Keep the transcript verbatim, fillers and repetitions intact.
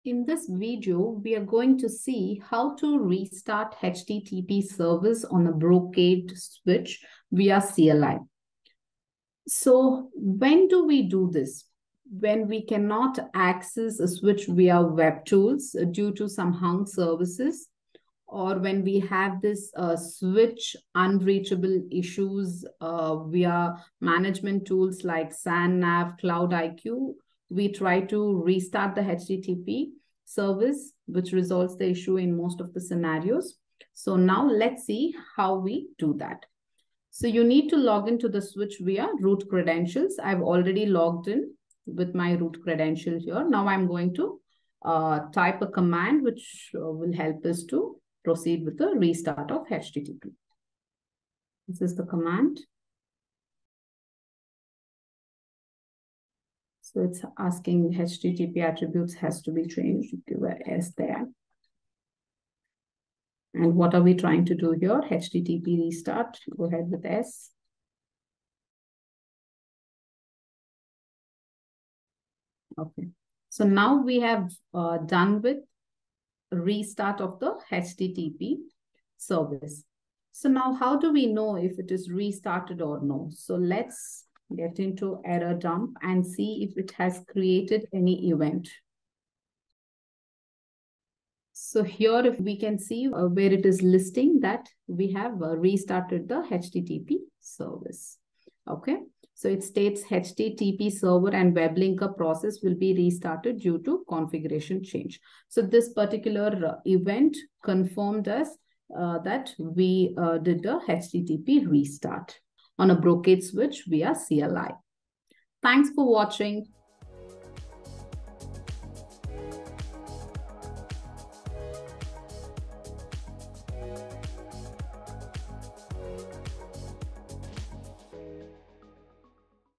In this video, we are going to see how to restart H T T P service on a Brocade switch via C L I. So when do we do this? When we cannot access a switch via web tools due to some hung services, or when we have this uh, switch unreachable issues uh, via management tools like SANNav, Cloud I Q, we try to restart the H T T P service, which resolves the issue in most of the scenarios. So now let's see how we do that. So you need to log into the switch via root credentials. I've already logged in with my root credential here. Now I'm going to uh, type a command which uh, will help us to proceed with the restart of H T T P. This is the command. So it's asking H T T P attributes has to be changed. Give a S there. And what are we trying to do here? H T T P restart. Go ahead with S. Okay. So now we have uh, done with restart of the H T T P service. So now how do we know if it is restarted or no? So let's get into error dump and see if it has created any event. So here if we can see uh, where it is listing that we have uh, restarted the H T T P service. Okay. So it states H T T P server and web linker process will be restarted due to configuration change. So this particular uh, event confirmed us uh, that we uh, did the H T T P restart on a Brocade switch via C L I. Thanks for watching.